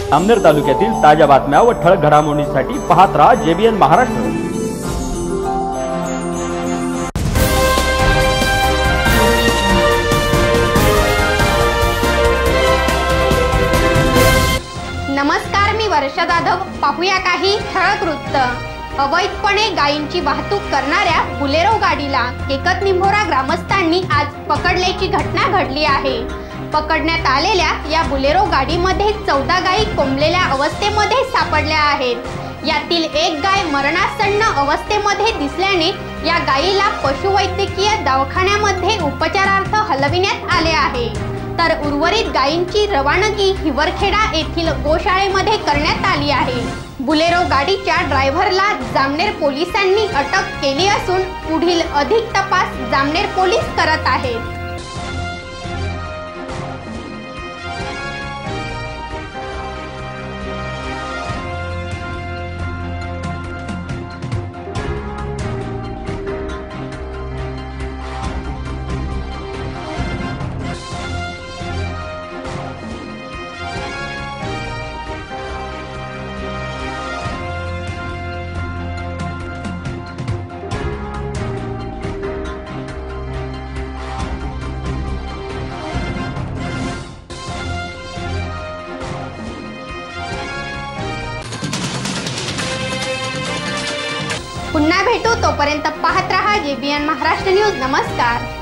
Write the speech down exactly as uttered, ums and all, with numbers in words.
जामनेर तालुक्यातील ताज्या बातम्या व ठळक घडामोडींसाठी पाहत रहा जेबीएन महाराष्ट्र। नमस्कार, मी वर्षा जाधव। पाहूया काही ठळक वृत्त। अवैधपणे गायींची वाहतूक करणाऱ्या बुलेरो गाडीला केकत निंभोरा ग्रामस्थांनी आज पकडल्याची घटना घडली आहे। पकडण्यात आलेल्या या बुलेरो गाडीमध्ये चौदा गायी कोंबलेल्या अवस्थेमध्ये सापडल्या आहेत। यातील एक गाय मरणासन्न अवस्थेमध्ये दिसल्याने या गायीला पशुवैद्यकीय दवाखान्यामध्ये उपचारार्थ हलविण्यात आले आहे, तर उर्वरित गायींची रवानगी हिवरखेडा येथील गोशाळेमध्ये करण्यात आली आहे। बुलेरो गाडीच्या ड्रायव्हरला जामनेर पोलिसांनी अटक केली असून पुढील अधिक तपास जामनेर पोलीस करत आहेत। पुन्हा भेटू, तोपर्यंत पाहत रहा जेबीएन महाराष्ट्र न्यूज। नमस्कार।